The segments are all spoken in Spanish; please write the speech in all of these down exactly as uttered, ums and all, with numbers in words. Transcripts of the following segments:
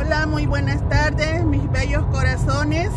Hola, muy buenas tardes, mis bellos corazones.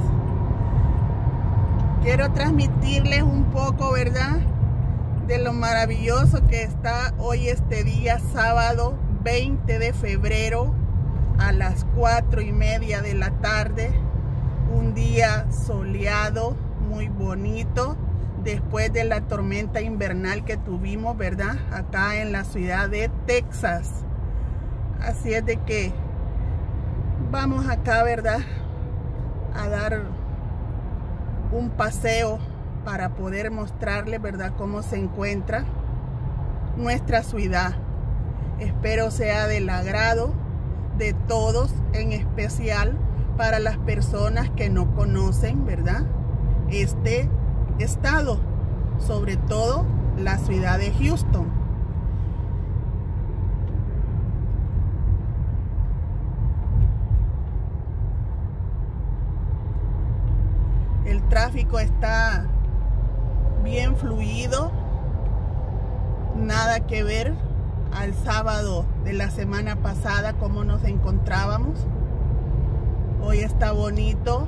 Quiero transmitirles un poco, ¿verdad?, de lo maravilloso que está hoy este día, sábado veinte de febrero, a las cuatro y media de la tarde. Un día soleado, muy bonito, después de la tormenta invernal que tuvimos, ¿verdad?, acá en la ciudad de Texas. Así es de que vamos acá, ¿verdad?, a dar un paseo para poder mostrarles, ¿verdad?, cómo se encuentra nuestra ciudad. Espero sea del agrado de todos, en especial para las personas que no conocen, ¿verdad?, este estado, sobre todo la ciudad de Houston. El tráfico está bien fluido, nada que ver al sábado de la semana pasada como nos encontrábamos. Hoy está bonito,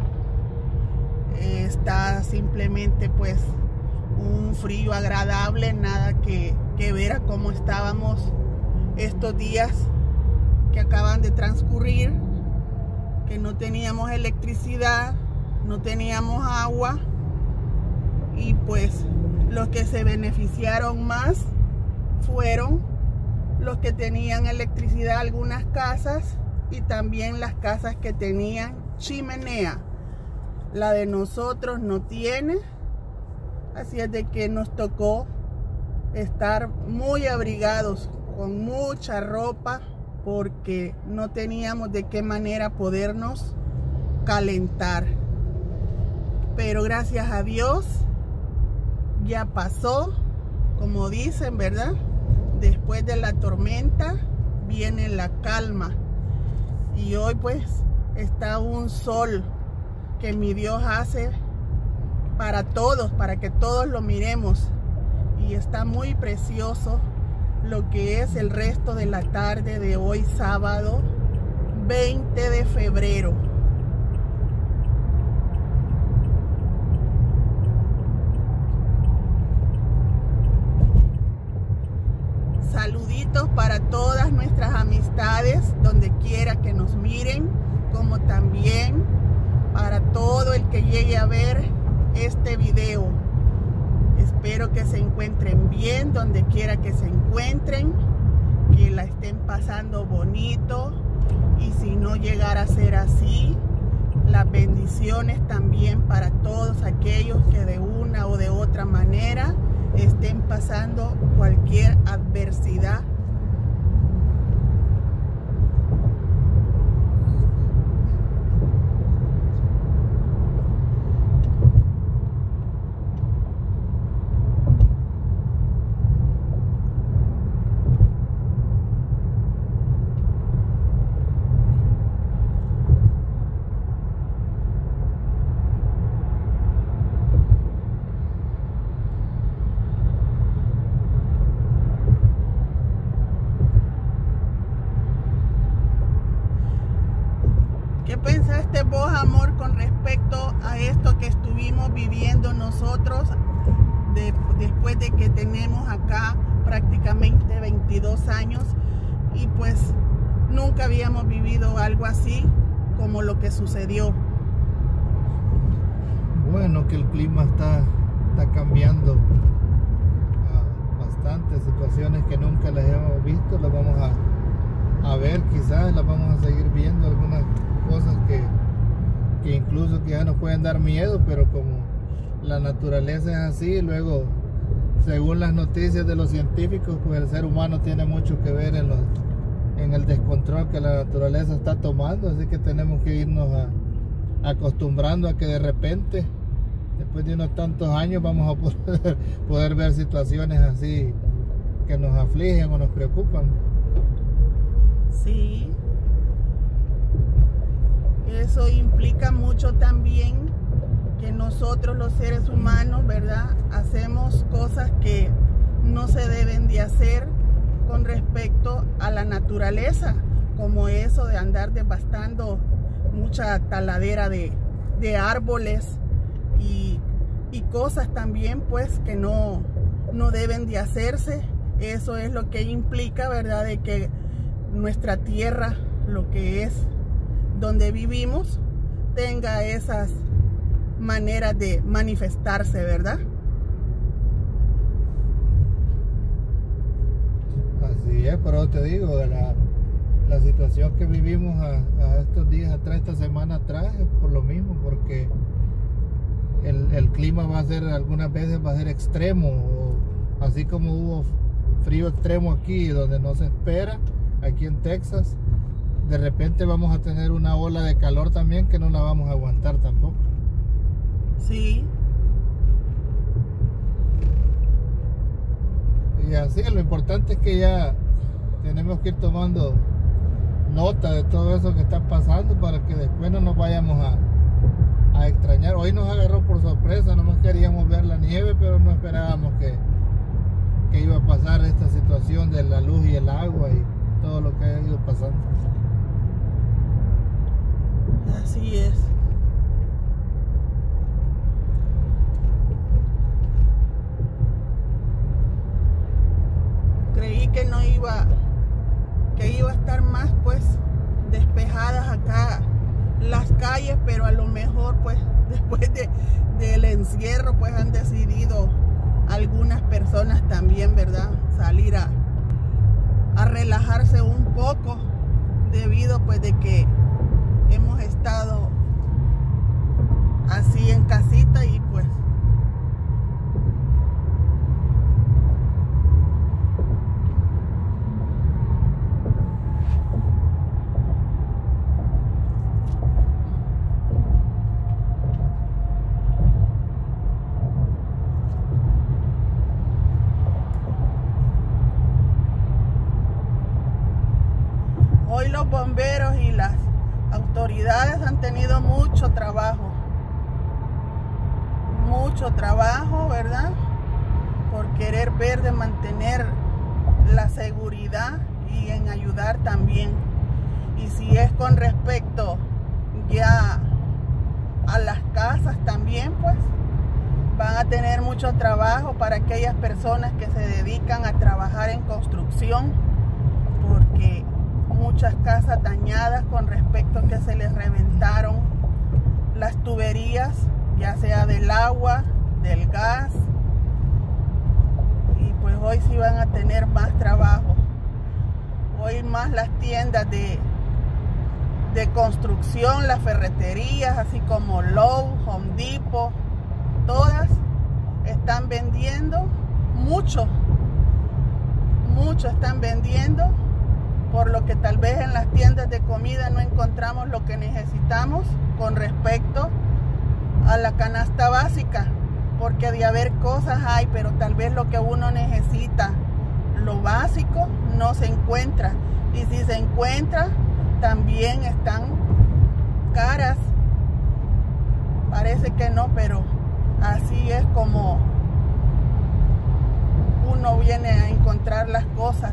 está simplemente pues un frío agradable, nada que, que ver a cómo estábamos estos días que acaban de transcurrir, que no teníamos electricidad, no teníamos agua, y pues los que se beneficiaron más fueron los que tenían electricidad, algunas casas, y también las casas que tenían chimenea. La de nosotros no tiene, así es de que nos tocó estar muy abrigados con mucha ropa, porque no teníamos de qué manera podernos calentar. Pero gracias a Dios ya pasó, como dicen, ¿verdad? Después de la tormenta viene la calma. Y hoy pues está un sol que mi Dios hace para todos, para que todos lo miremos. Y está muy precioso lo que es el resto de la tarde de hoy, sábado veinte de febrero. Saluditos para todas nuestras amistades, donde quiera que nos miren, como también para todo el que llegue a ver este video. Espero que se encuentren bien, donde quiera que se encuentren, que la estén pasando bonito, y si no llegara a ser así, las bendiciones también para todos aquellos que de una o de otra manera estén pasando cualquier adversidad. ¿Qué pensaste vos, amor, con respecto a esto que estuvimos viviendo nosotros de, después de que tenemos acá prácticamente veintidós años, y pues nunca habíamos vivido algo así como lo que sucedió? Bueno, que el clima está, está cambiando a bastantes situaciones que nunca las hemos visto, las vamos a, a ver, quizás las vamos a seguir viendo, algunas cosas que, que incluso que ya nos pueden dar miedo, pero como la naturaleza es así, luego según las noticias de los científicos, pues el ser humano tiene mucho que ver en, los, en el descontrol que la naturaleza está tomando, así que tenemos que irnos a, acostumbrando a que de repente, después de unos tantos años, vamos a poder, poder ver situaciones así que nos afligen o nos preocupan. Sí. Eso implica mucho también que nosotros los seres humanos, ¿verdad?, hacemos cosas que no se deben de hacer con respecto a la naturaleza, como eso de andar devastando mucha taladera de, de árboles y, y cosas también pues que no, no deben de hacerse. Eso es lo que implica, ¿verdad?, de que nuestra tierra, lo que es donde vivimos, tenga esas maneras de manifestarse, ¿verdad? Así es, pero te digo, la, la situación que vivimos a, a estos días atrás, esta semana atrás, es por lo mismo, porque el, el clima va a ser, algunas veces va a ser extremo, o así como hubo frío extremo aquí donde no se espera, aquí en Texas, de repente vamos a tener una ola de calor también que no la vamos a aguantar tampoco. Sí. Y así, lo importante es que ya tenemos que ir tomando nota de todo eso que está pasando para que después no nos vayamos a, a extrañar. Hoy nos agarró por sorpresa, nomás queríamos ver la nieve, pero no esperábamos que, que iba a pasar esta situación de la luz y el agua y todo lo que ha ido pasando. Así es. Creí que no iba, que iba a estar más pues despejadas acá las calles, pero a lo mejor pues después de, del encierro pues han decidido algunas personas también, ¿verdad?, salir a, a relajarse un poco debido pues de que hemos estado así en casita y pues hoy los bomberos y las autoridades han tenido mucho trabajo, mucho trabajo, ¿verdad?, por querer ver de mantener la seguridad y en ayudar también. Y si es con respecto ya a las casas también, pues van a tener mucho trabajo para aquellas personas que se dedican a trabajar en construcción, porque muchas casas dañadas con respecto a que se les reventaron las tuberías, ya sea del agua, del gas, y pues hoy sí van a tener más trabajo. Hoy más las tiendas de, de construcción, las ferreterías, así como Lowe's, Home Depot, todas están vendiendo mucho, mucho están vendiendo, por lo que tal vez en las tiendas de comida no encontramos lo que necesitamos con respecto a la canasta básica, porque de haber cosas hay, pero tal vez lo que uno necesita, lo básico, no se encuentra, y si se encuentra también están caras. Parece que no, pero así es como uno viene a encontrar las cosas.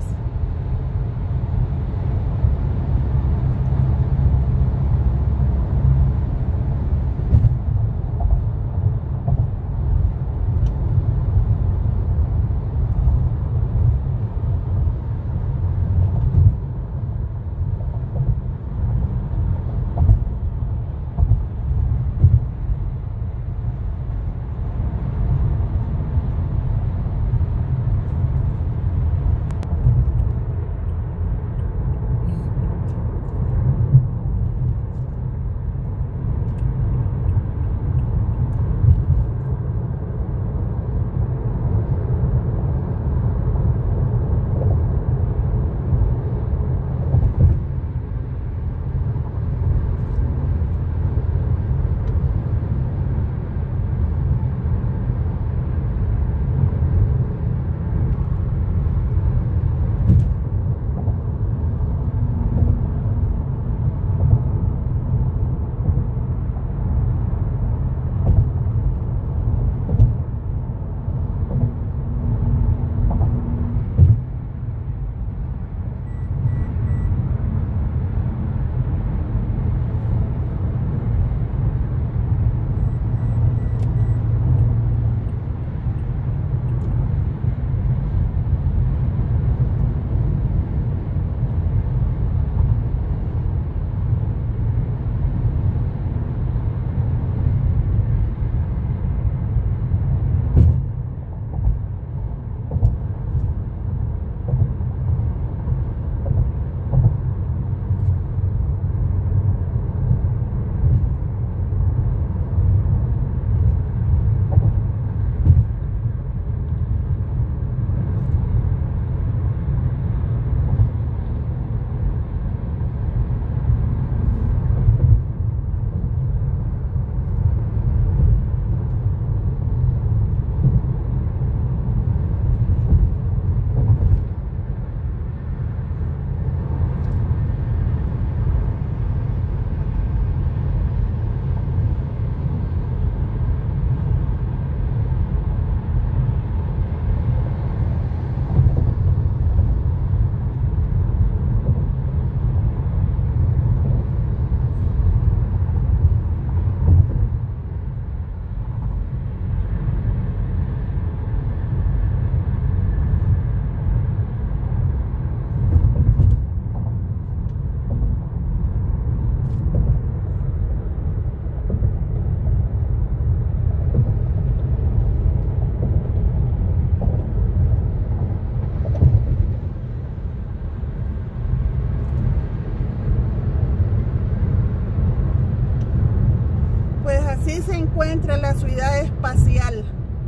Así se encuentra la ciudad espacial.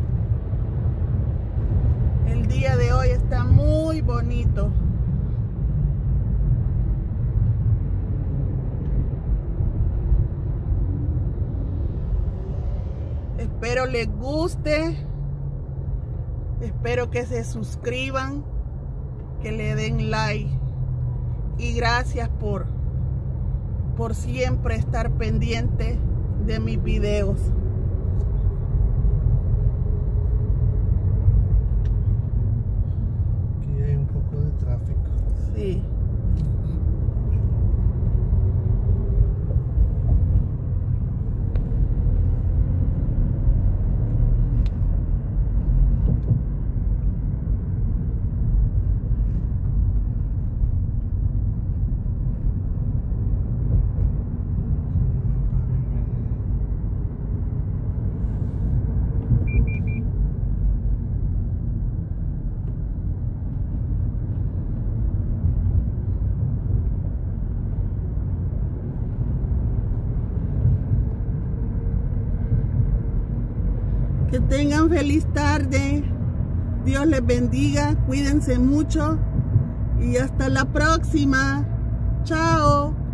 El día de hoy está muy bonito. Espero les guste. Espero que se suscriban, que le den like. Y gracias por, por siempre estar pendiente de mis videos. Aquí hay un poco de tráfico. Sí. Que tengan feliz tarde. Dios les bendiga. Cuídense mucho. Y hasta la próxima. Chao.